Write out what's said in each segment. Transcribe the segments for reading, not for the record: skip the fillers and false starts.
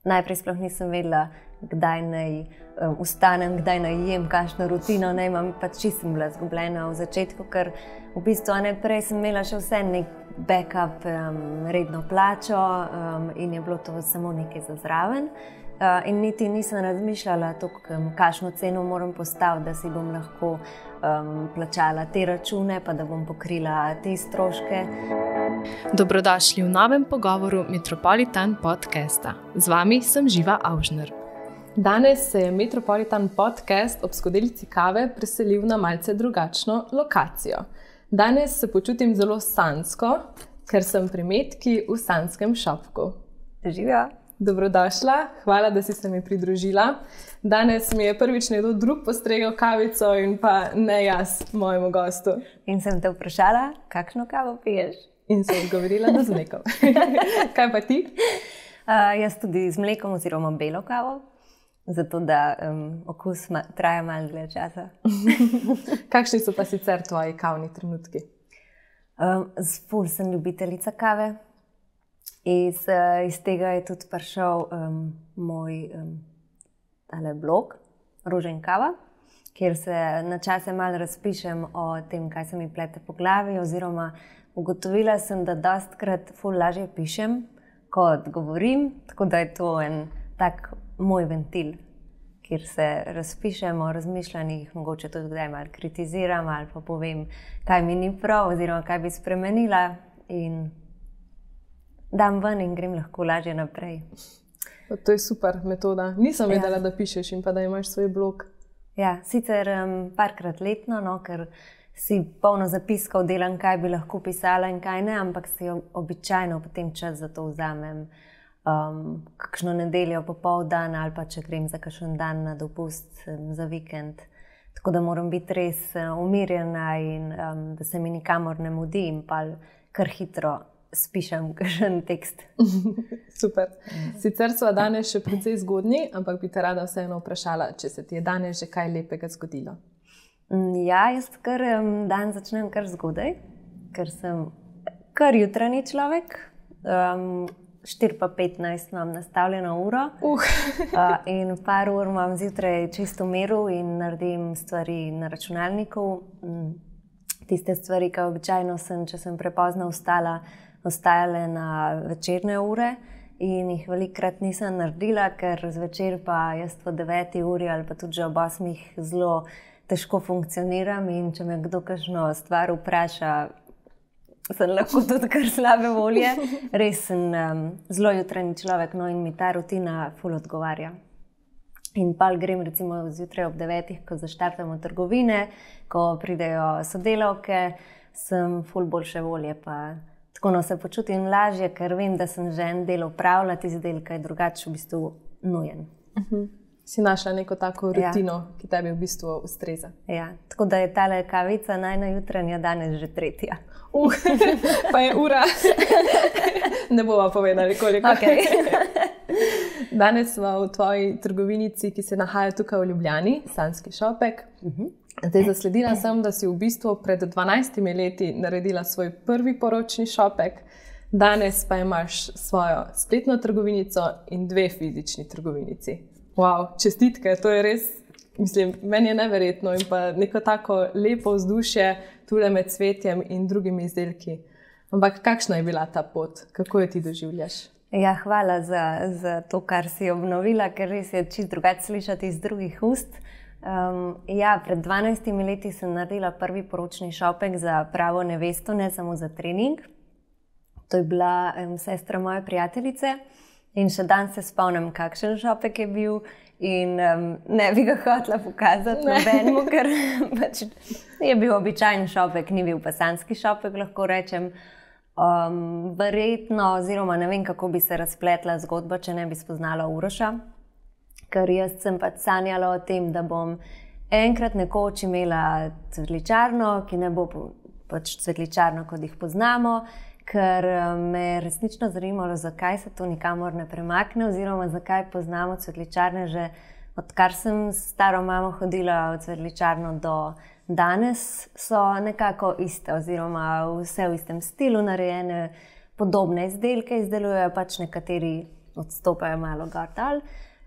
najprej sploh nisem vedela, kdaj naj vstanem, kdaj naj jem, kakšno rutino naj imam, pač čisto sem bila zgubljena v začetku, ker v bistvu prej sem imela še vse nek backup, redno plačo in je bilo to samo nekaj za zraven. In niti nisem razmišljala toliko, kakšno ceno moram postaviti, da si bom lahko plačala te račune, pa da bom pokrila te stroške. Dobrodošli v novem pogovoru Metropolitan podcasta. Z vami sem Živa Aužner. Danes se je Metropolitan podcast ob skodelici kave preselil na malce drugačno lokacijo. Danes se počutim zelo sanjsko, ker sem pri Metki v sanjskem šopku. Živijo! Dobrodošla, hvala, da si se mi pridružila. Danes mi je prvič nekdo drug postregel kavico in pa ne jaz mojemu gostu. In sem te vprašala, kakšno kavo piješ? In sem odgovorila, da z mlekom. Kaj pa ti? Jaz tudi z mlekom oziroma belo kavo, zato da okus traja malo dlje časa. Kakšni so pa sicer tvoji kavni trenutki? Ful sem ljubiteljica kave. Iz tega je tudi prišel moj blog Rože in kava, kjer se načase malo razpišem o tem, kaj se mi plete po glavi, oziroma ugotovila sem, da dostikrat ful lažje pišem, kot govorim, tako da je to en tak moj ventil, kjer se razpišem o razmišljanjih, mogoče tudi kdaj malo kritiziram ali pa povem, kaj mi ni prav oziroma kaj bi spremenila in dam ven in grem lahko lažje naprej. To je super metoda. Nisem vedela, da pišeš in pa da imaš svoj blog. Ja, sicer parkrat letno, ker si polno zapiskov delam, kaj bi lahko pisala in kaj ne, ampak si običajno potem čas za to vzamem kakšno nedeljo popoldan ali pa če grem za kakšen dan na dopust za vikend. Tako da moram biti res umirjena in da se mi nikamor ne mudi in pa kar hitro spišem kakšen tekst. Super. Sicer sva danes še precej zgodnji, ampak bi te rada vseeno vprašala, če se ti je danes že kaj lepega zgodilo. Ja, jaz dan začnem kar zgodaj, ker sem kar jutranji človek. 4:15 imam nastavljeno uro in par ur imam zjutraj čisto miru in naredim stvari na računalniku. Tiste stvari, ki običajno sem, če sem prepozno ostajale na večerne ure in jih velikokrat nisem naredila, ker zvečer pa jaz po 9 uri ali pa tudi že ob 8 zelo težko funkcioniram in če me kdo kakšno stvar vpraša, sem lahko tudi kar slabe volje. Res sem zelo jutranji človek, in mi ta rutina ful odgovarja. In pa grem recimo zjutraj ob 9, ko zaštartamo trgovine, ko pridejo sodelavke, sem ful boljše volje, pa tako se počutim lažje, ker vem, da sem že en del opravila, tisti del, ki je drugače v bistvu nujen. Si našla neko tako rutino, ki tebi v bistvu ustreza. Ja, tako da je tale kavica najna jutranja danes že 3. Pa je ura. Ne bova povedali, koliko. Okay. Danes smo v tvoji trgovinici, ki se nahaja tukaj v Ljubljani, Sanjski šopek. Zdaj zasledila sem, da si v bistvu pred 12 leti naredila svoj prvi poročni šopek, danes pa imaš svojo spletno trgovinico in 2 fizični trgovinici. Wow, čestitke, to je res, mislim, meni je neverjetno in pa neko tako lepo vzdušje tule med cvetjem in drugimi izdelki. Ampak kakšna je bila ta pot? Kako jo ti doživljaš? Ja, hvala za to, kar si obnovila, ker res je čisto drugače slišati iz drugih ust. Pred 12 leti sem naredila prvi poročni šopek za pravo nevesto, ne samo za trening. To je bila sestra moje prijateljice in še dan se spomnim, kakšen šopek je bil in ne bi ga hotela pokazati nobenemu, ker pač je bil običajen šopek, ni bil pa sanjski šopek, lahko rečem. Verjetno, oziroma ne vem, kako bi se razpletla zgodba, če ne bi spoznala Uroša. Ker jaz sem pač sanjala o tem, da bom enkrat nekoč imela cvetličarno, ki ne bo pač cvetličarno, kot jih poznamo, ker me je resnično zanimalo, zakaj se to nikamor ne premakne, oziroma zakaj poznamo cvetličarne že odkar sem s staro mamo hodila v cvetličarno do danes, so nekako iste, oziroma vse v istem stilu narejene, podobne izdelke izdelujejo pač nekateri odstopajo malo gor dol.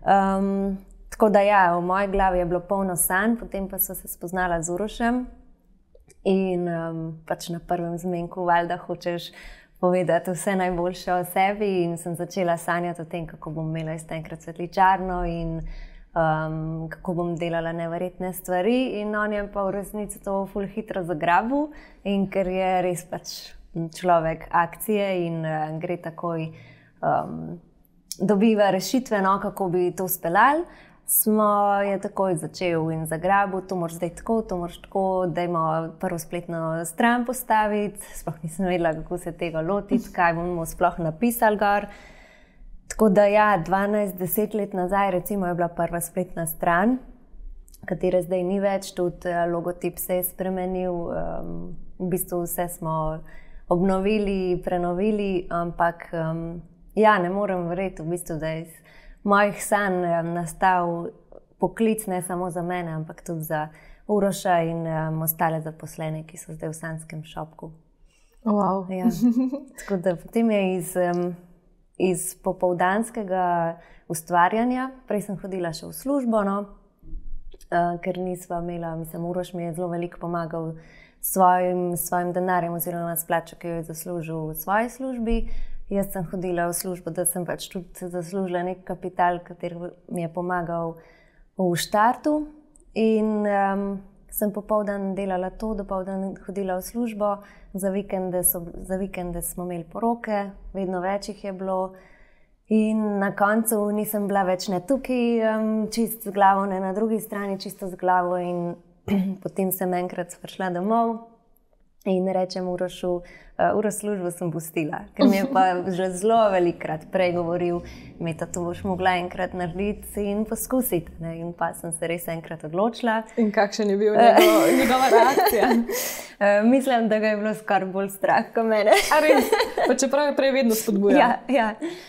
Tako da ja, v moji glavi je bilo polno sanj, potem pa so se spoznala z Urošem in pač na prvem zmenku valjda hočeš povedati vse najboljše o sebi in sem začela sanjati o tem, kako bom imela enkrat cvetličarno in kako bom delala neverjetne stvari in on je pa v resnici to ful hitro zagrabil in ker je res pač človek akcije in gre takoj, dobiva rešitve, no, kako bi to speljali, je takoj začel in zagrabil, to moraš zdaj tako, to moraš tako, dajmo prvo spletno stran postaviti, sploh nisem vedela, kako se tega lotiti, kaj bomo sploh napisali gor. Tako da ja, 12-10 let nazaj recimo je bila prva spletna stran, katere zdaj ni več, tudi logotip se je spremenil, v bistvu vse smo obnovili, prenovili, ampak ja, ne morem verjeti v bistvu, da je iz mojih sanj nastal poklic ne samo za mene, ampak tudi za Uroša in ostale zaposlene, ki so zdaj v Sanskem šopku. Wow. Ja. Tako da potem je iz popoldanskega ustvarjanja, prej sem hodila še v službo, no, ker nisva imela, mislim, Uroš mi je zelo veliko pomagal svojim denarjem oziroma s plačo, ki jo je zaslužil v svoji službi. Jaz sem hodila v službo, da sem pač tudi zaslužila nek kapital, kateri mi je pomagal v štartu in sem popoldan delala to, dopoldan hodila v službo, za vikende smo imeli poroke, vedno več jih je bilo in na koncu nisem bila več ne tukaj čist z glavo, ne na drugi strani čisto z glavo in potem sem enkrat prišla domov in rečem Urošu, Uroš, službo sem pustila, ker mi je pa že zelo velikrat prej govoril, Meta, to boš mogla enkrat narediti in poskusiti. Ne? In pa sem se res enkrat odločila. In kakšen je bil njegova reakcija? Mislim, da ga je bilo skoraj bolj strah kot mene. A res? Pa čeprav je prej vedno spodbujal. Ja.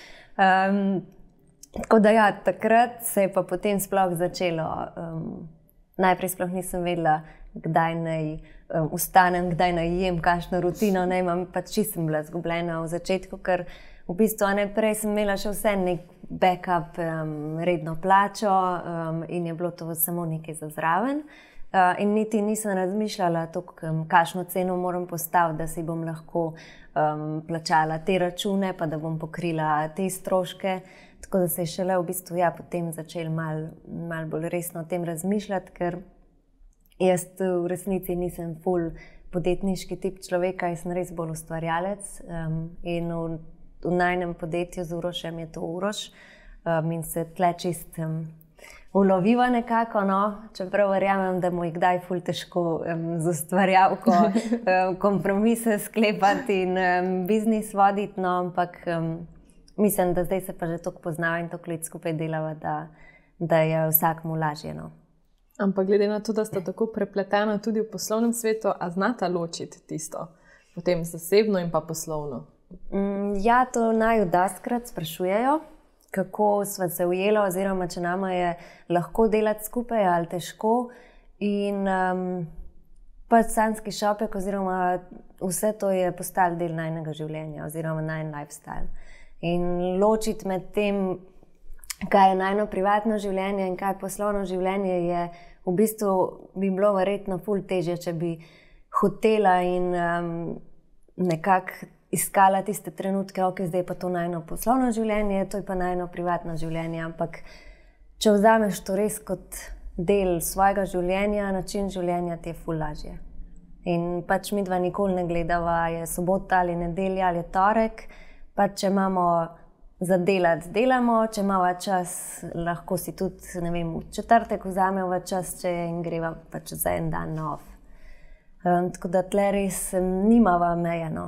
Tako da ja, takrat se je pa potem sploh začelo. Najprej sploh nisem vedela, kdaj naj vstanem, kdaj naj jem, kakšno rutino naj imam, pač čisto sem bila zgubljena v začetku, ker v bistvu prej sem imela še vse nek backup, redno plačo in je bilo to samo nekaj za zraven. In niti nisem razmišljala toliko, kakšno ceno moram postaviti, da si bom lahko plačala te račune, pa da bom pokrila te stroške. Tako da se je šele v bistvu potem začel malo bolj resno o tem razmišljati, ker jaz v resnici nisem ful podjetniški tip človeka, jaz sem res bolj ustvarjalec in v najnem podjetju z Urošem je to Uroš in se tle čist uloviva nekako, no, čeprav verjamem, da mu je kdaj ful težko z ustvarjalko kompromise sklepati in biznis voditi, no, ampak mislim, da zdaj se pa že toliko poznava in toliko let skupaj delava, da je vsakmu lažje, no. Ampak glede na to, da sta tako prepletena tudi v poslovnem svetu, a znata ločiti tisto, potem zasebno in pa poslovno? Ja, to naju dostikrat sprašujejo, kako sva se ujela oziroma če nama je lahko delati skupaj ali težko. In pač Sanski šopek oziroma vse to je postalo del najnega življenja oziroma najn lifestyle. In ločiti med tem, kaj je najno privatno življenje in kaj je poslovno življenje, je v bistvu bi bilo verjetno ful težje, če bi hotela in nekako iskala tiste trenutke, ok, zdaj je pa to najno poslovno življenje, to je pa najno privatno življenje, ampak če vzameš to res kot del svojega življenja, način življenja, ti je ful lažje. In pač midva nikoli ne gledava, je sobota ali nedelja ali torek, pač če imamo za delati, delamo, če imamo čas, lahko si tudi, ne vem, v četrtek vzameva čas, če in greva pač za en dan na off. Tako da tle res nimava meje, no.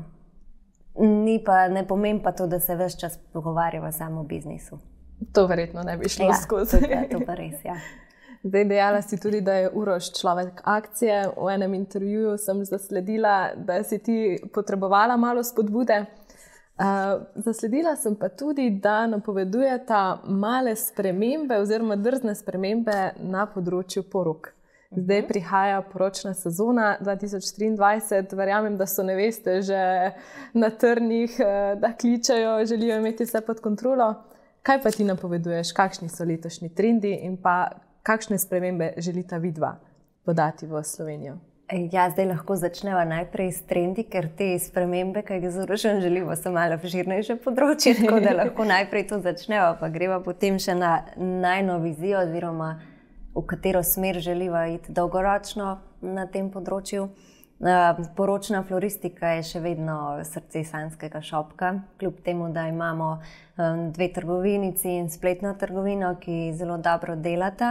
Ne pomeni pa to, da se ves čas pogovarjava samo o biznisu. To verjetno ne bi šlo skozi. To pa res, ja. Zdaj dejala si tudi, da je Uroš človek akcije. V enem intervjuju sem zasledila, da si ti potrebovala malo spodbude. Zasledila sem pa tudi, da napovedujeta male spremembe oziroma drzne spremembe na področju porok. Zdaj prihaja poročna sezona 2023, verjamem, da so neveste že na trnih, da kličejo, želijo imeti vse pod kontrolo. Kaj pa ti napoveduješ, kakšni so letošnji trendi in pa kakšne spremembe želita vidva podati v Slovenijo? Ja, zdaj lahko začneva najprej s trendi, ker te spremembe, ki jih z Urošem želimo, so malo obširnejše področje, tako da lahko najprej to začneva, pa greva potem še na najno vizijo oziroma v katero smer želiva iti dolgoročno na tem področju. Poročna floristika je še vedno srce Sanskega šopka, kljub temu, da imamo 2 trgovinici in spletno trgovino, ki zelo dobro delata,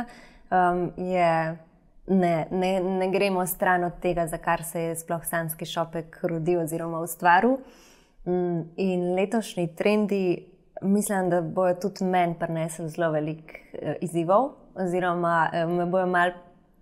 Ne gremo stran od tega, za kar se je sploh Sanski šopek rodil oziroma ustvaril. In letošnji trendi, mislim, da bojo tudi meni prinesli zelo veliko izzivov, oziroma me bojo malo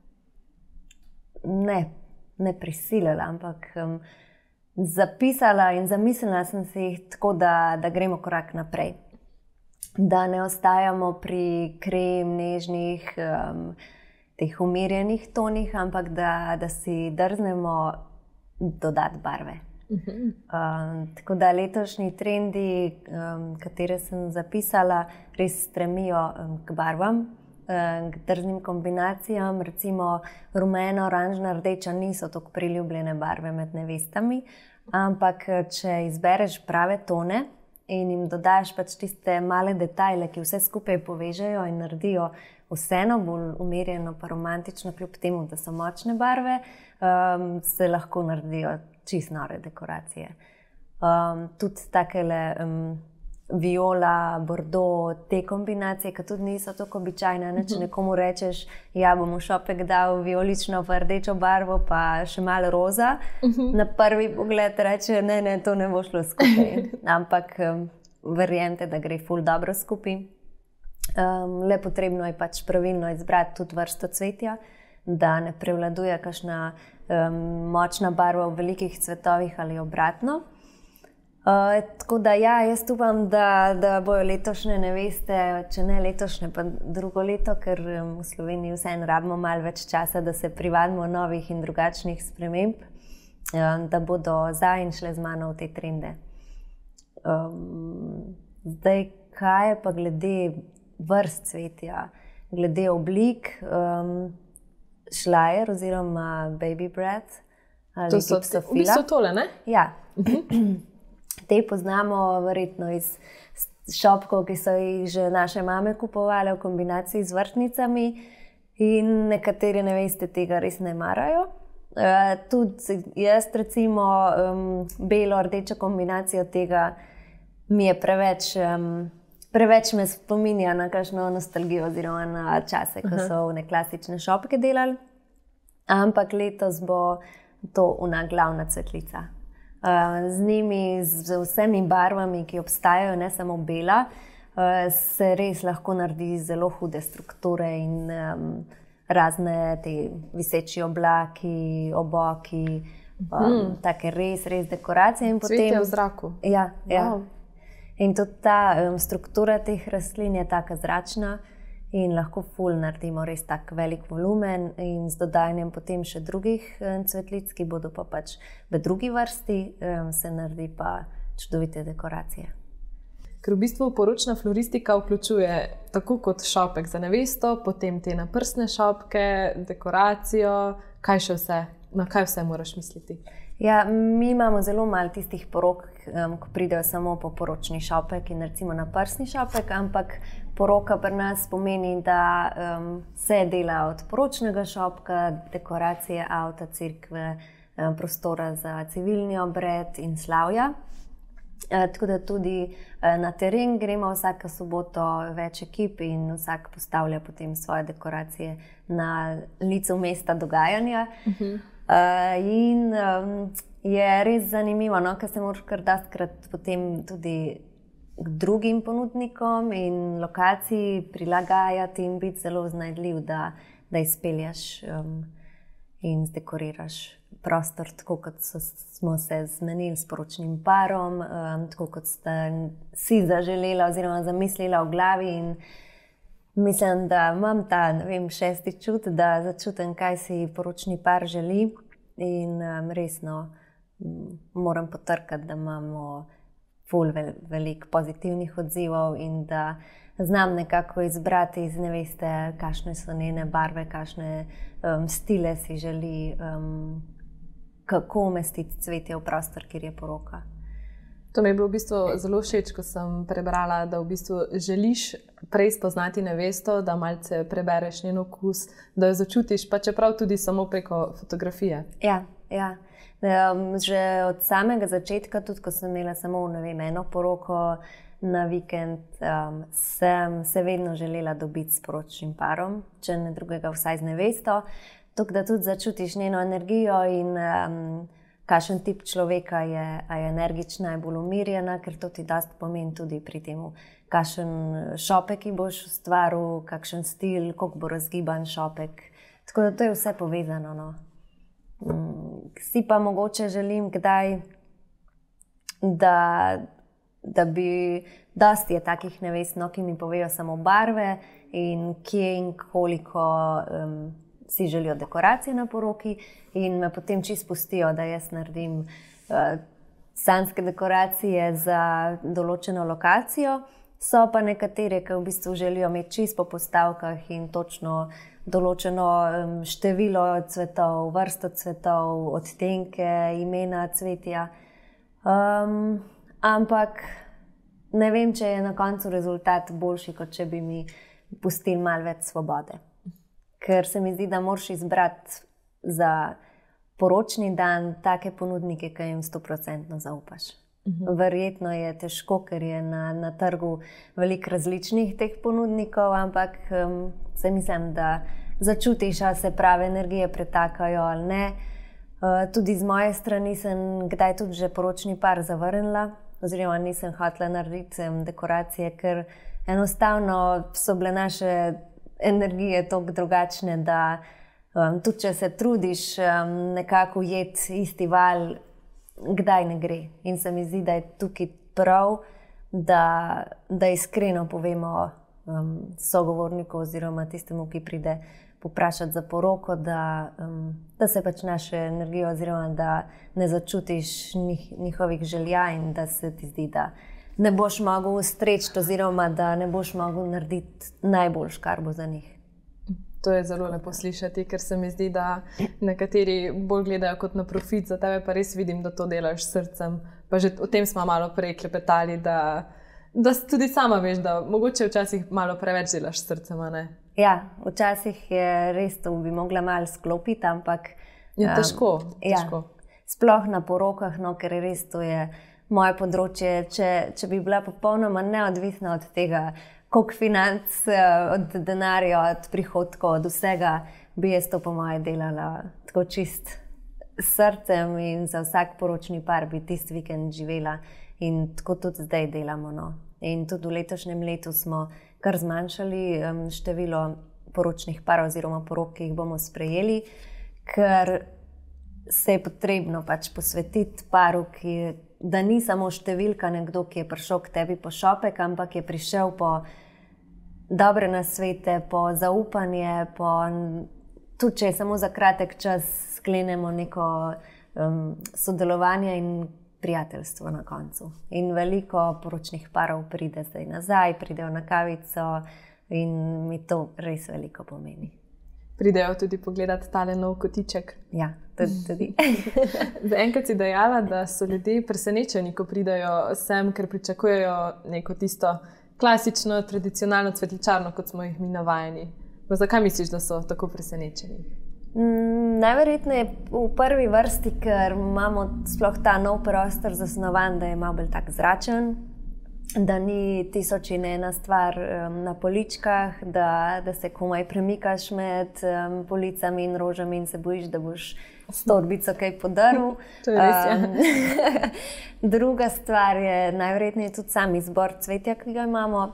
ne prisilila, ampak zapisala in zamislila sem si jih tako, da gremo korak naprej. Da ne ostajamo pri krem, nežnih, teh umirjenih tonih, ampak da si drznemo dodati barve. Tako da letošnji trendi, katere sem zapisala, res stremijo k barvam, k drznim kombinacijam. Recimo rumeno, oranžna, rdeča niso tako priljubljene barve med nevestami, ampak če izbereš prave tone in jim dodaš pač tiste male detajle, ki vse skupaj povežejo in naredijo vseeno bolj umirjeno pa romantično, kljub temu, da so močne barve, se lahko naredijo čisto nore dekoracije. Tudi takele viola, bordeaux, te kombinacije, ki tudi niso tako običajne. Če nekomu rečeš, ja, bom v šopek dal violično pa rdečo barvo pa še malo roza, na prvi pogled reče, ne, to ne bo šlo skupaj. Ampak verjemite, da gre ful dobro skupaj. Le potrebno je pač pravilno izbrati tudi vrsto cvetja, da ne prevladuje kakšna močna barva v velikih cvetovih ali obratno. Tako da ja, jaz upam, da bojo letošnje neveste, če ne letošnje, pa drugo leto, ker v Sloveniji vseeno rabimo malo več časa, da se privadimo novih in drugačnih sprememb, da bodo za in šle z mano v te trende. Zdaj, kaj je pa glede vrst cvetja, glede oblik, šlajer oziroma baby breath ali gipsofila. V bistvu tole, ne? Ja. Te poznamo verjetno iz šopkov, ki so jih že naše mame kupovale v kombinaciji z vrtnicami in nekateri neveste tega res ne marajo. Tudi jaz recimo belo-rdečo kombinacijo tega mi je preveč me spominja na kakšno nostalgijo oziroma na čase, ko so one klasične šopke delali. Ampak letos bo to ona glavna cvetlica. Z njimi, z vsemi barvami, ki obstajajo, ne samo bela, se res lahko naredi zelo hude strukture in razne te viseči oblaki, oboki, take res dekoracije. Cvetje v zraku. Ja. Wow. In tudi ta struktura teh rastlin je taka zračna in lahko ful naredimo res tak velik volumen in z dodajanjem potem še drugih cvetlic, ki bodo pa pač v drugi vrsti, se naredi pa čudovite dekoracije. Ker v bistvu poročna floristika vključuje tako kot šopek za nevesto, potem te naprsne šopke, dekoracijo, na kaj vse moraš misliti? Ja, mi imamo zelo malo tistih porok, ko pridejo samo po poročni šopek in recimo na prsni šopek, ampak poroka pri nas pomeni, da se dela od poročnega šopka, dekoracije avta, cerkve, prostora za civilni obred in slavja. Tako da tudi na teren gremo vsako soboto več ekip in vsak postavlja potem svoje dekoracije na licu mesta dogajanja. In je res zanimivo, ker se moraš kar dostikrat potem tudi k drugim ponudnikom in lokaciji prilagajati in biti zelo iznajdljiv, da izpeljaš in zdekoriraš prostor tako, kot smo se zmenili s poročnim parom, tako kot ste si zaželela oziroma zamislila v glavi. In mislim, da imam ta, šesti čut, da začutim, kaj si poročni par želi in resno moram potrkati, da imamo veliko pozitivnih odzivov in da znam nekako izbrati iz neveste, kakšne so njene barve, kakšne stile si želi, kako umestiti cvetje v prostor, kjer je poroka. To mi je bilo v bistvu zelo všeč, ko sem prebrala, da v bistvu želiš prej spoznati nevesto, da malce prebereš njen okus, da jo začutiš, pa čeprav tudi samo preko fotografije. Ja. Že od samega začetka, tudi ko sem imela samo eno poroko na vikend, sem se vedno želela dobiti s poročnim parom, če ne drugega vsaj z nevesto, tako da tudi začutiš njeno energijo in kakšen tip človeka je, a je energična, je bolj umirjena, ker to ti dosti pomeni tudi pri tem, kakšen šopek boš ustvaril, kakšen stil, koliko bo razgiban šopek. Tako da to je vse povezano. No. Si pa mogoče želim kdaj, da bi dosti je takih nevest, no, ki mi povejo samo barve in kje in koliko si želijo dekoracije na poroki in me potem čisto pustijo, da jaz naredim sanjske dekoracije za določeno lokacijo. So pa nekatere, ki v bistvu želijo imeti čisto po postavkah in točno določeno število cvetov, vrsto cvetov, odtenke, imena cvetja. Ampak ne vem, če je na koncu rezultat boljši, kot če bi mi pustili malo več svobode. Ker se mi zdi, da moraš izbrati za poročni dan take ponudnike, ki jim 100% zaupaš. Verjetno je težko, ker je na trgu veliko različnih teh ponudnikov, ampak se mislim, da začutiš, ali se prave energije pretakajo ali ne. Tudi z moje strani sem kdaj tudi že poročni par zavrnila, oziroma nisem hotela narediti dekoracije, ker enostavno so bile naše energije toliko drugačne, da tudi če se trudiš nekako ujeti isti val, kdaj ne gre. In se mi zdi, da je tukaj prav, da iskreno povemo sogovorniku oziroma tistemu, ki pride poprašati za poroko, da se pač naše energije oziroma da ne začutiš njihovih želja in da se ti zdi, da ne boš mogel ustreči oziroma da ne boš mogel narediti najboljš, kar bo za njih. To je zelo lepo slišati, ker se mi zdi, da nekateri bolj gledajo kot na profit, za tebe pa res vidim, da to delaš s srcem. Pa že o tem smo malo prej klepetali, da tudi sama veš, da mogoče včasih malo preveč delaš s srcem, a ne? Ja, včasih je res to, bi mogla malo sklopiti, ampak je težko. Ja, sploh na porokah, no, ker res to je moje področje. Če bi bila popolnoma neodvisna od tega, koliko financ, od denarja, od prihodkov, od vsega, bi jaz to po moje delala tako čist s srcem in za vsak poročni par bi tisti vikend živela in tako tudi zdaj delamo. No. In tudi v letošnjem letu smo kar zmanjšali število poročnih parov oziroma porok, ki jih bomo sprejeli, ker se je potrebno pač posvetiti paru, da ni samo številka nekdo, ki je prišel k tebi po šopek, ampak je prišel po dobre nasvete, po zaupanje, tudi če je samo za kratek čas sklenemo neko sodelovanje in prijateljstvo na koncu. In veliko poročnih parov pride zdaj nazaj, pridejo na kavico in mi to res veliko pomeni. Pridejo tudi pogledati tale nov kotiček. Ja, tudi. Enkrat si dejala, da so ljudje presenečeni, ko pridejo sem, ker pričakujejo neko tisto klasično, tradicionalno cvetličarno, kot smo jih mi navajeni. Zakaj misliš, da so tako presenečeni? Najverjetneje v prvi vrsti, ker imamo sploh ta nov prostor zasnovan, da je malo bolj tak zračen, da ni tisoč in ena stvar na poličkah, da se komaj premikaš med policami in rožami in se bojiš, da boš s torbico kaj podaril. To je res, ja. Druga stvar je najverjetneje tudi sam izbor cvetja, ki ga imamo.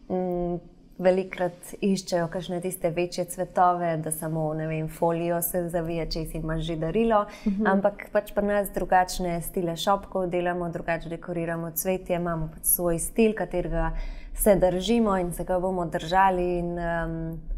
Velikrat iščejo kakšne tiste večje cvetove, da samo, ne vem, folijo se zavije, če si imaš že darilo, ampak pač pri nas drugačne stile šopkov delamo, drugače dekoriramo cvetje, imamo pač svoj stil, katerega se držimo in se ga bomo držali in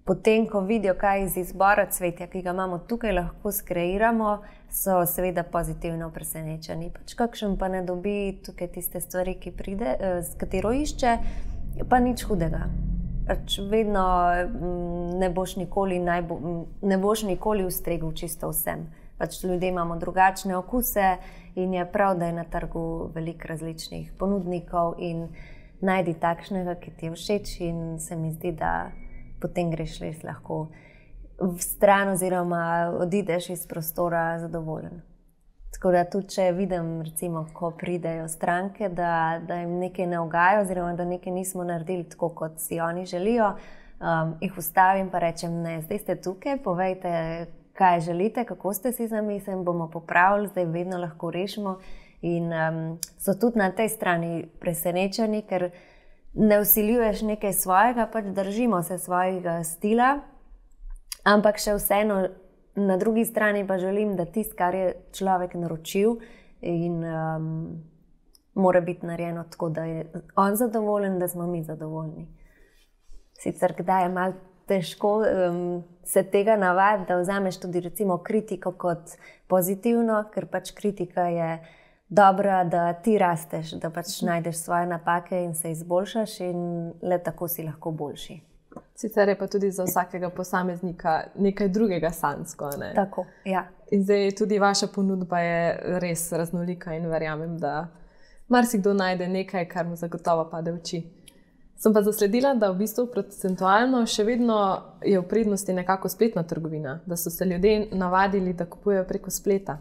potem, ko vidijo, kaj iz izbora cvetja, ki ga imamo tukaj, lahko skreiramo, so seveda pozitivno presenečeni. Pač kakšen pa ne dobi tukaj tiste stvari, ki pride, s katero išče, pa nič hudega. Pač vedno ne boš nikoli ustregel čisto vsem. Pač ljudje imamo drugačne okuse in je prav, da je na trgu veliko različnih ponudnikov in najdi takšnega, ki ti je všeč, in se mi zdi, da potem greš res lahko v stran oziroma odideš iz prostora zadovoljen. Tako da tudi, če vidim, recimo, ko pridejo stranke, da jim nekaj ne ugaja oziroma da nekaj nismo naredili tako, kot si oni želijo, jih ustavim pa rečem, ne, zdaj ste tukaj, povejte, kaj želite, kako ste si zamislili, bomo popravili, zdaj vedno lahko rešimo. In so tudi na tej strani presenečeni, ker ne vsiljuješ nekaj svojega, pač držimo se svojega stila, ampak še vseeno na drugi strani pa želim, da tisto, kar je človek naročil, in mora biti narejeno tako, da je on zadovoljen, da smo mi zadovoljni. Sicer kdaj je malo težko se tega navaditi, da vzameš tudi recimo kritiko kot pozitivno, ker pač kritika je dobra, da ti rasteš, da pač najdeš svoje napake in se izboljšaš, in le tako si lahko boljši. Sicer je pa tudi za vsakega posameznika nekaj drugega sanjsko. Tako, ja. In zdaj tudi vaša ponudba je res raznolika in verjamem, da marsikdo najde nekaj, kar mu zagotovo pade v oči. Sem pa zasledila, da v bistvu procentualno še vedno je v prednosti nekako spletna trgovina, da so se ljudje navadili, da kupujejo preko spleta.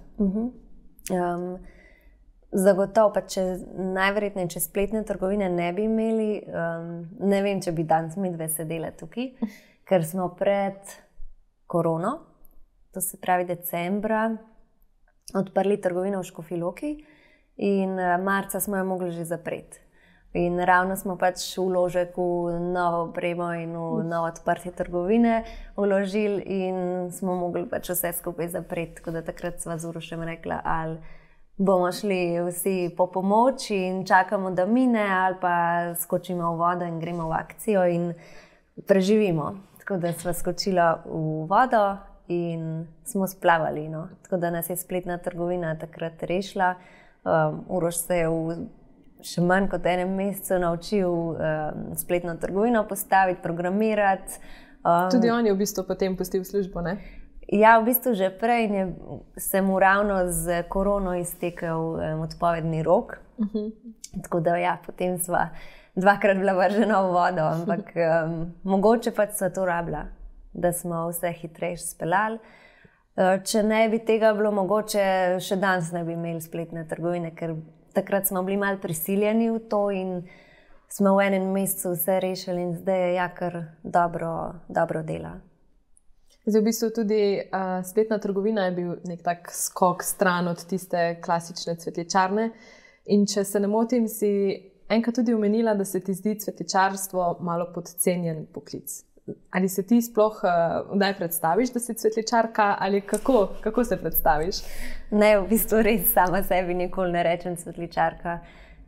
Zagotovo, pa najverjetneje, če spletne trgovine ne bi imeli, ne vem, če bi danes midve sedele tukaj, ker smo pred korono, to se pravi decembra, odprli trgovino v Škofji Loki in marca smo jo mogli že zapreti. In ravno smo pač vložek v novo opremo in v novo odprtje trgovine vložili in smo mogli pač vse skupaj zapreti. Tako da takrat sva z Urošem rekla, ali bomo šli vsi po pomoč in čakamo, da mine, ali pa skočimo v vodo in gremo v akcijo in preživimo. Tako da sva skočila v vodo in smo splavali. No. Tako da nas je spletna trgovina takrat rešila. Uroš se je v še manj kot enem mesecu naučil spletno trgovino postaviti, programirati. Tudi on je v bistvu potem pustil službo, ne? Ja, v bistvu že prej se mu ravno z korono iztekel odpovedni rok. Tako da ja, potem sva dvakrat bila vržena v vodo, ampak mogoče pač sva to rabila, da smo vse hitreje speljali. Če ne bi tega bilo mogoče, še danes ne bi imeli spletne trgovine, ker takrat smo bili malo prisiljeni v to in smo v enem mesecu vse rešili in zdaj je kar dobro dela. Zdaj v bistvu tudi spletna trgovina je bil nek tak skok stran od tiste klasične cvetličarne. In če se ne motim, si enkrat tudi omenila, da se ti zdi cvetličarstvo malo podcenjen poklic. Ali se ti sploh kdaj predstaviš, da si cvetličarka, ali kako se predstaviš? Ne, v bistvu res sama sebi nikoli ne rečem cvetličarka.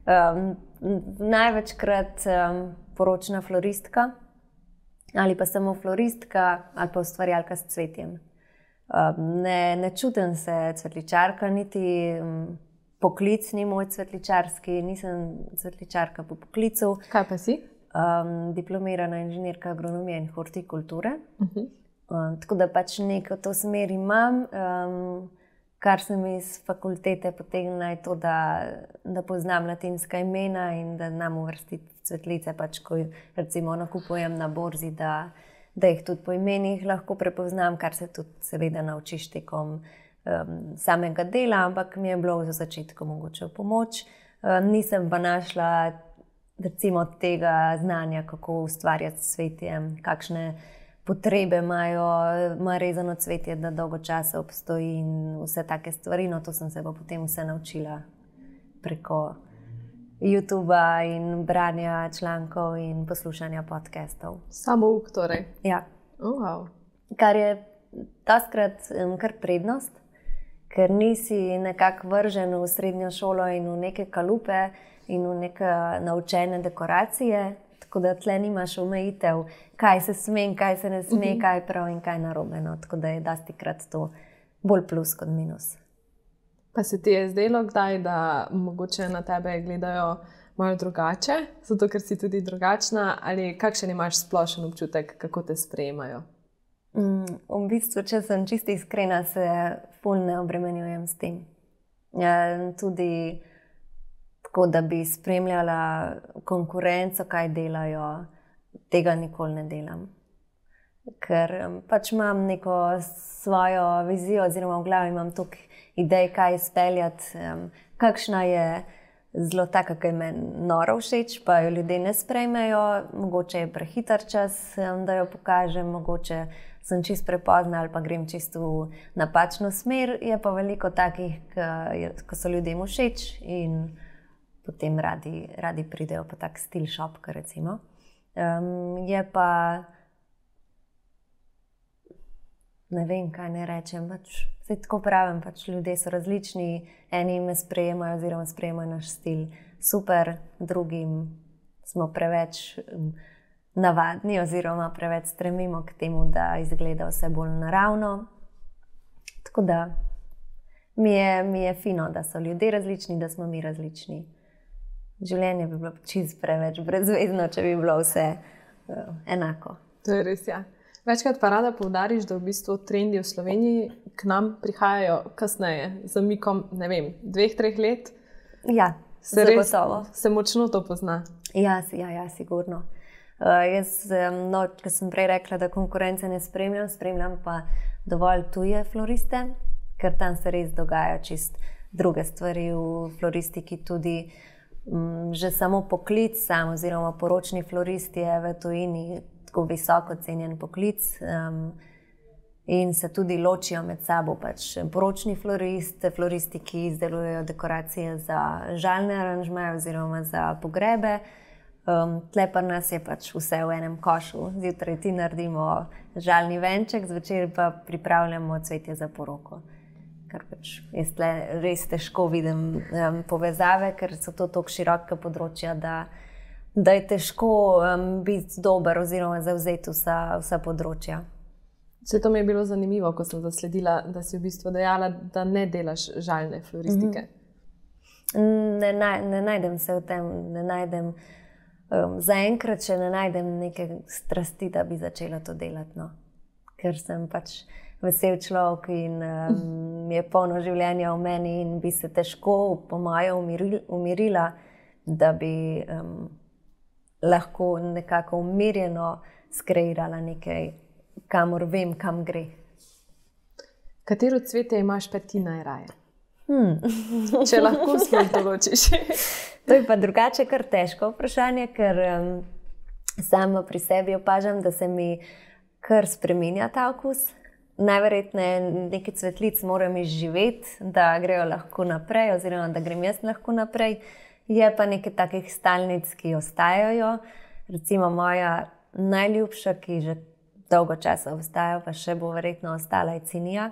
Največkrat poročna floristka ali pa samo floristka ali pa ustvarjalka s cvetjem. Ne čutim se cvetličarka, niti poklic ni moj cvetličarski, nisem cvetličarka po poklicu. Kaj pa si? Diplomirana inženirka agronomije in hortikulture. Tako da pač neko to smer imam, kar sem iz fakultete potegnila je to, da poznam latinska imena in da znam uvrstiti cvetlice, pač ko recimo nakupujem na borzi, da jih tudi po imenih lahko prepoznam, kar se tudi seveda naučiš tekom samega dela, ampak mi je bilo v začetku mogoče v pomoč. Nisem pa našla recimo tega znanja, kako ustvarjati s cvetjem, kakšne potrebe ima rezano cvetje, da dolgo časa obstoji in vse take stvari. No, to sem se pa potem vse naučila preko YouTubea in branja člankov in poslušanja podcastov. Samouk torej? Ja. Oh, wow. Kar je doskrat kar prednost, ker nisi nekako vržen v srednjo šolo in v neke kalupe in v neke naučene dekoracije, Tako da tle nimaš omejitev, kaj se sme in kaj se ne sme, kaj je prav in kaj narobe. No. Tako da je dostikrat to bolj plus kot minus. Pa se ti je zdelo kdaj, da mogoče na tebe gledajo malo drugače, zato ker si tudi drugačna, ali kakšen imaš splošen občutek, kako te sprejemajo? V bistvu, če sem čisto iskrena, se ful ne obremenjujem s tem. Tudi tako, da bi spremljala konkurenco, kaj delajo, tega nikoli ne delam. Ker pač imam neko svojo vizijo, oziroma v glavi imam toliko idej, kaj izpeljati, kakšna je zelo taka, ki je meni noro všeč, pa jo ljudje ne sprejmejo, mogoče je prehiter čas, da jo pokažem, mogoče sem čisto prepozna ali pa grem čisto v napačno smer, je pa veliko takih, ko so ljudem všeč in potem radi pridejo po tak stil šopka, recimo. Je pa, ne vem, kaj ne rečem, pač vse tako pravim, pač ljudje so različni, eni me sprejemajo oziroma sprejemajo naš stil super, drugim smo preveč navadni oziroma preveč stremimo k temu, da izgleda vse bolj naravno. Tako da mi je fino, da so ljudje različni, da smo mi različni. Življenje bi bilo čisto preveč brezvezno, če bi bilo vse enako. To je res, ja. Večkrat pa rada poudariš, da v bistvu trendi v Sloveniji k nam prihajajo kasneje, z zamikom, ne vem, 2-3 let. Ja, zagotovo. Se močno to pozna. Ja, sigurno. Ko sem prej rekla, da konkurence ne spremljam pa dovolj tuje floriste, ker tam se res dogajajo čist druge stvari v floristiki, tudi že samo poklic sam oziroma poročni florist je v tujini tako visoko cenjen poklic in se tudi ločijo med sabo. Pač poročni florist, floristi, ki izdelujejo dekoracije za žalne aranžmaje oziroma za pogrebe. Tle pa nas je pač vse v enem košu. Zjutraj ti naredimo žalni venček, zvečer pa pripravljamo cvetje za poroko. Ker pač jaz tle res težko vidim povezave, ker so to tako široka področja, da je težko biti dober oziroma zavzeti vsa področja. Vse to mi je bilo zanimivo, ko sem zasledila, da si v bistvu dejala, da ne delaš žalne floristike. Ne najdem se v tem, ne najdem. Zaenkrat še ne najdem neke strasti, da bi začela to delati, no. Ker sem pač vesel človek in je polno življenja v meni in bi se težko po moje umirila, da bi lahko nekako umirjeno skreirala nekaj, kamor vem, kam gre. Katero cvetje imaš pa ti najraje? Če lahko sploh določiš. To je pa drugače kar težko vprašanje, ker sama pri sebi opažam, da se mi kar spreminja ta okus. Najverjetneje neki cvetlic moram izživeti, da grejo lahko naprej oziroma da grem jaz lahko naprej. Je pa nekaj takih stalnic, ki ostajajo. Recimo moja najljubša, ki že dolgo časa obstaja, pa še bo verjetno ostala, je cinija.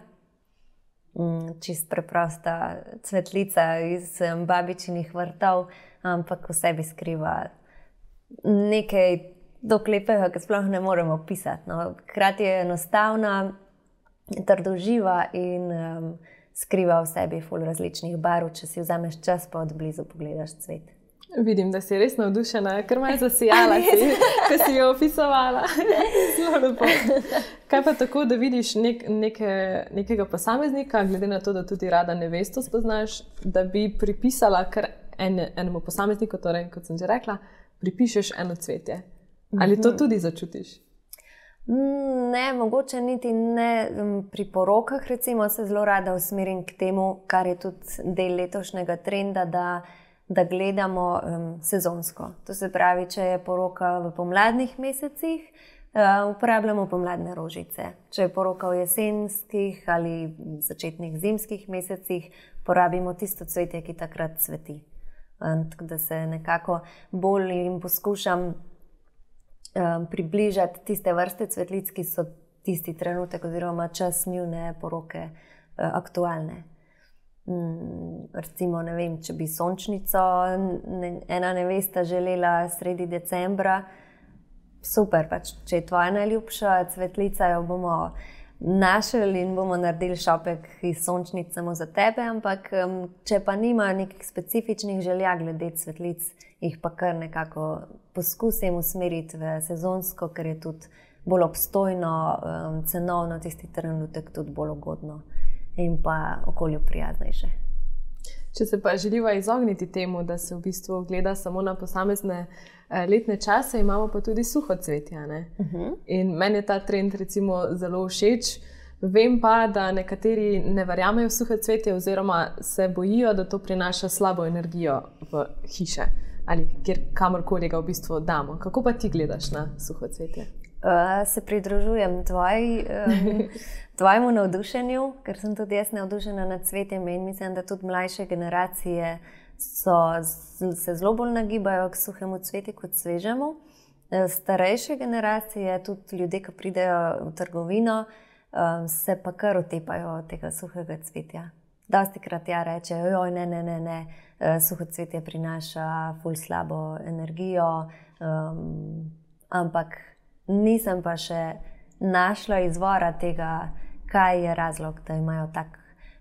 Čist preprosta cvetlica iz babičinih vrtov, ampak v sebi skriva nekaj doklepega, ki sploh ne moremo opisati. No. Hkrati je enostavna, trdoživa in skriva v sebi ful različnih barv, če si vzameš čas, pa od blizu pogledaš cvet. Vidim, da si res navdušena, ker malo zasijala si, ko si jo opisovala. Zelo lepo. Kaj pa tako, da vidiš nekega posameznika, glede na to, da tudi rada nevesto spoznaš, da bi pripisala kar enemu posamezniku, torej, kot sem že rekla, pripišeš eno cvetje. Ali to tudi začutiš? Ne, mogoče niti ne pri porokah, recimo se zelo rada usmerim k temu, kar je tudi del letošnjega trenda, da gledamo sezonsko. To se pravi, če je poroka v pomladnih mesecih, uporabljamo pomladne rožice. Če je poroka v jesenskih ali začetnih zimskih mesecih, porabimo tisto cvetje, ki takrat cveti. Tako da se nekako bolj jim poskušam približati tiste vrste cvetlic, ki so tisti trenutek oziroma čas njune poroke aktualne. Recimo, ne vem, če bi sončnico ena nevesta želela sredi decembra, Super, pač, če je tvoja najljubša cvetlica, jo bomo našli in bomo naredili šopek iz sončnic samo za tebe, ampak če pa nima nekih specifičnih želja glede cvetlic, jih pa kar nekako poskusim usmeriti v sezonsko, ker je tudi bolj obstojno, cenovno tisti trenutek tudi bolj ugodno in pa okolju prijaznejše. Če se pa želiva izogniti temu, da se v bistvu gleda samo na posamezne letne čase, imamo pa tudi suhocvetja. In meni je ta trend recimo zelo všeč. Vem pa, da nekateri ne verjamejo v suhocvetje oziroma se bojijo, da to prinaša slabo energijo v hiše ali kamorkoli ga v bistvu damo. Kako pa ti gledaš na suhocvetje? Se pridružujem tvojemu navdušenju, ker sem tudi jaz navdušena nad cvetjem in mislim, da tudi mlajše generacije se zelo bolj nagibajo k suhemu cvetju kot svežemu. Starejše generacije, tudi ljudje, ki pridejo v trgovino, se pa kar otepajo tega suhega cvetja. Dostikrat rečejo, joj, ne, suhocvetje prinaša ful slabo energijo, ampak nisem pa še našla izvora tega, kaj je razlog, da imajo tak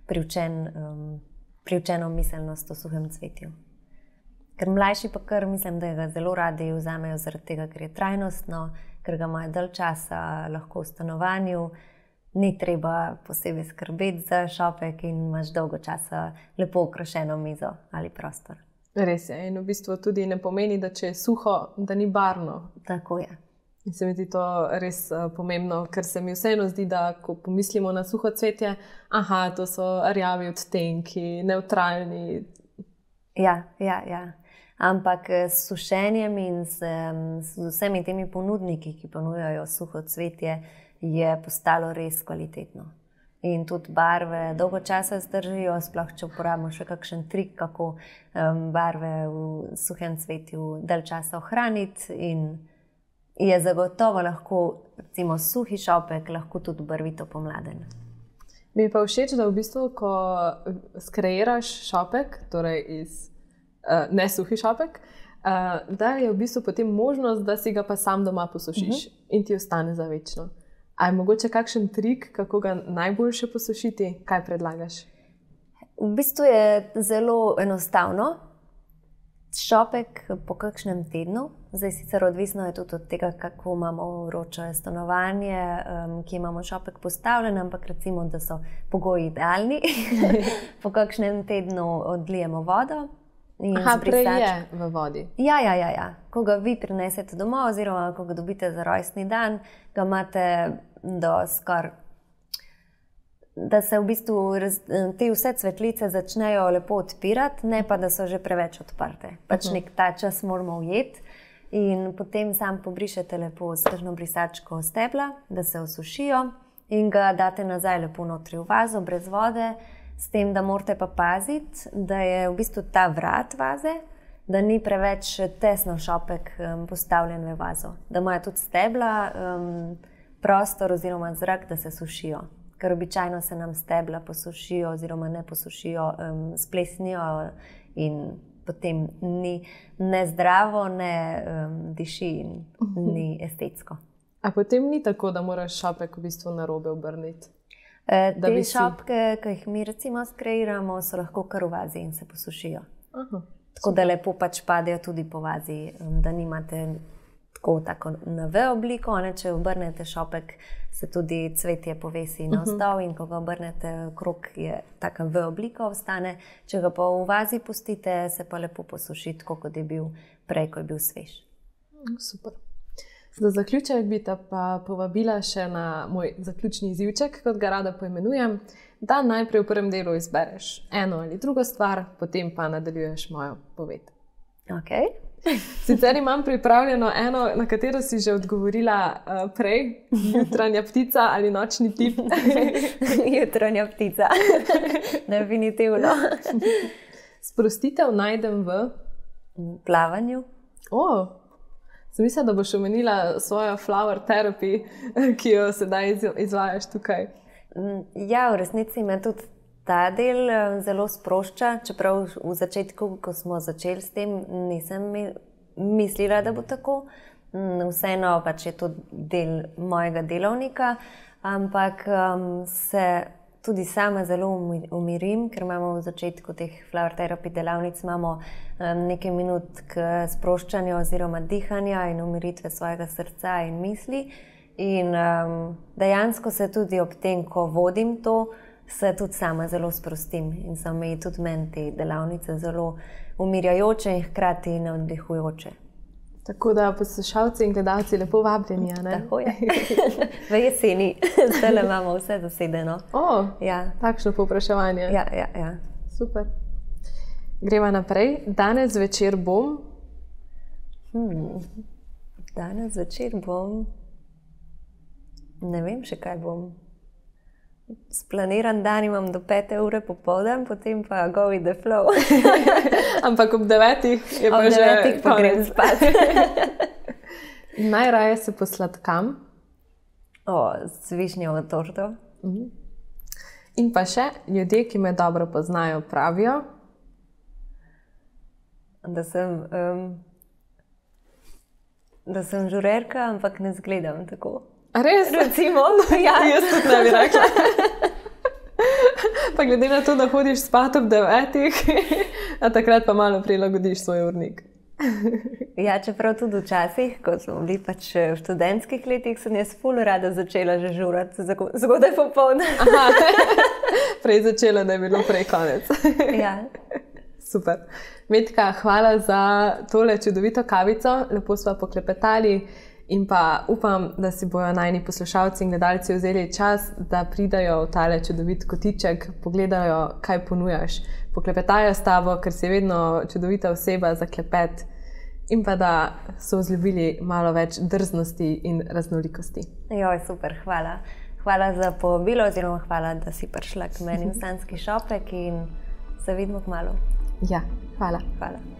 privčeno miselnost o suhem cvetju. Ker mlajši pa kar mislim, da ga zelo radi vzamejo zaradi tega, ker je trajnostno, ker ga imajo dalj časa lahko v stanovanju, ni treba posebej skrbeti za šopek in imaš dolgo časa lepo okrašeno mizo ali prostor. Res je. In v bistvu tudi ne pomeni, da če je suho, da ni barvno. Tako je. In se mi zdi to res pomembno, ker se mi vseeno zdi, da ko pomislimo na suhocvetje, to so rjavi odtenki, nevtralni. Ja. Ampak s sušenjem in z vsemi temi ponudniki, ki ponujajo suhocvetje, je postalo res kvalitetno. In tudi barve dolgo časa zdržijo, sploh če uporabimo še kakšen trik, kako barve v suhem cvetju dalj časa ohraniti in je zagotovo lahko, recimo suhi šopek, lahko tudi barvito pomladen. Mi je pa všeč, da v bistvu, ko skreiraš šopek, torej iz nesuhi šopek, da je v bistvu potem možnost, da si ga pa sam doma posušiš in ti ostane za večno. A je mogoče kakšen trik, kako ga najboljše posušiti? Kaj predlagaš? V bistvu je zelo enostavno. Šopek po kakšnem tednu, zdaj sicer odvisno je tudi od tega, kako imamo vroče stanovanje, kje imamo šopek postavljen, ampak recimo, da so pogoji idealni. Po kakšnem tednu odlijemo vodo. Prej je v vodi. Ja. Ko ga vi prinesete domov oziroma ko ga dobite za rojstni dan, ga imate do skoraj, da se v bistvu te vse cvetlice začnejo lepo odpirati, ne pa da so že preveč odprte. Pač nek ta čas moramo ujeti in potem sam pobrišete lepo s kakšno brisačko stebla, da se osušijo in ga date nazaj lepo notri v vazo brez vode. S tem, da morate pa paziti, da je v bistvu ta vrat vaze, da ni preveč tesno šopek postavljen v vazo. Da imajo tudi stebla prostor oziroma zrak, da se sušijo. Ker običajno se nam stebla posušijo oziroma ne posušijo, splesnijo in potem ni ne zdravo, ne diši in ni estetsko. A potem ni tako, da moraš šopek v bistvu narobe obrniti? Te šopke, ki jih mi recimo skreiramo, so lahko kar v vazi in se posušijo. Tako da lepo pač padejo tudi po vazi, da nimate tako na V obliko, če obrnete šopek, se tudi cvetje povesi na vzdolj in ko ga obrnete okrog, je taka V oblika ostane. Če ga pa v vazi pustite, se pa lepo posuši, tako kot je bil prej, ko je bil svež. Super. Za zaključek bi te pa povabila še na moj zaključni izivček, kot ga rada poimenujem, da najprej v prvem delu izbereš eno ali drugo stvar, potem pa nadaljuješ mojo poved. Okay. Sicer imam pripravljeno eno, na katero si že odgovorila prej, jutranja ptica ali nočni tip. Jutranja ptica, definitivno. Sprostitev najdem v plavanju. Sem mislila, da boš omenila svojo flower therapy, ki jo sedaj izvajaš tukaj. Ja, v resnici me tudi ta del zelo sprošča, čeprav v začetku, ko smo začeli s tem, nisem mislila, da bo tako. Vseeno pač je to del mojega delovnika, ampak se tudi sama zelo umirim, ker imamo v začetku teh flower therapy delavnic nekaj minut k sproščanju oziroma dihanja in umiritve svojega srca in misli. In dejansko se tudi ob tem, ko vodim to, se tudi sama zelo sprostim in so mi tudi meni te delavnice zelo umirjajoče in hkrati navdihujoče. Tako da poslušalci in gledalci lepo vabljeni, a ne? Tako je. V jeseni. Zdaj imamo vse zasedeno. Ja. Takšno povpraševanje. Ja. Super. Greva naprej. Danes večer bom? Danes večer bom... Ne vem še, kaj bom. Splaniran dan imam do 5 ure popoldan, potem pa go with the flow. Ampak ob 9 je pa že... Ob 9 pa grem spat. Najraje se posladkam? Z višnjovo torto. In pa še, ljudje, ki me dobro poznajo, pravijo? Da sem žurerka, ampak ne zgledam tako. A res? Recimo, ja. Jaz tudi ne bi rekla. Pa glede na to, da hodiš spat ob 9, a takrat pa malo prilagodiš svoj urnik. Ja, čeprav tudi včasih, ko smo bili pač v študentskih letih, sem jaz ful rada začela že žurati zgodaj popoldne. Prej začela, da je bilo prej konec. Ja. Super. Metka, hvala za tole čudovito kavico. Lepo sva poklepetali. In pa upam, da si bojo najni poslušalci in gledalci vzeli čas, da pridajo v tale čudovit kotiček, pogledajo, kaj ponujaš, poklepetajo s tabo, ker si vedno čudovita oseba za klepet in pa da so vzljubili malo več drznosti in raznolikosti. Joj, super, hvala. Hvala za povabilo oziroma hvala, da si prišla k meni v Sanski šopek in se vidimo kmalu. Ja, hvala. Hvala.